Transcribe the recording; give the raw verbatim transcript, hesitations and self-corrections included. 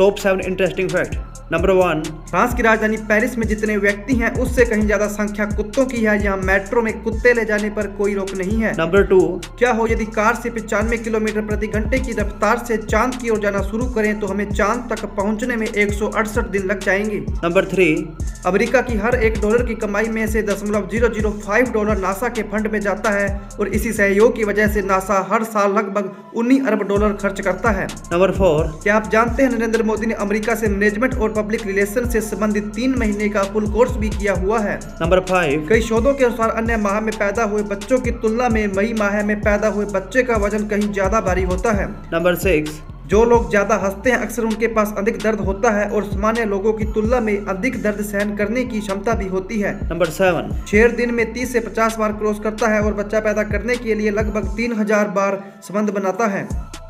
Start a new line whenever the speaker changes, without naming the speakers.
Top seven interesting fact. Number one,
France की राजधानी Paris में जितने व्यक्ति हैं उससे कहीं ज्यादा संख्या कुत्तों की है। यहाँ मेट्रो में कुत्ते ले जाने पर कोई रोक नहीं है।
नंबर टू,
क्या हो यदि कार से पचानवे किलोमीटर प्रति घंटे की रफ्तार से चांद की ओर जाना शुरू करें तो हमें चांद तक पहुंचने में एक सौ अड़सठ दिन लग जाएंगे।
नंबर थ्री,
अमेरिका की हर एक डॉलर की कमाई में से दशमलव zero zero five dollar NASA के फंड में जाता है और इसी सहयोग की वजह से नासा हर साल लगभग उन्नीस अरब डॉलर खर्च करता है।
नंबर फोर,
क्या आप जानते हैं नरेंद्र मोदी ने अमेरिका से मैनेजमेंट और पब्लिक रिलेशन से संबंधित तीन महीने का फुल कोर्स भी किया हुआ है।
नंबर फाइव,
कई शोधों के अनुसार अन्य माह में पैदा हुए बच्चों की तुलना में मई माह में पैदा हुए बच्चे का वजन कहीं ज्यादा भारी होता है।
नंबर सिक्स,
जो लोग ज्यादा हंसते हैं अक्सर उनके पास अधिक दर्द होता है और सामान्य लोगों की तुलना में अधिक दर्द सहन करने की क्षमता भी होती है।
नंबर सेवन,
शेर दिन में तीस से पचास बार क्रॉस करता है और बच्चा पैदा करने के लिए लगभग तीन हजार बार संबंध बनाता है।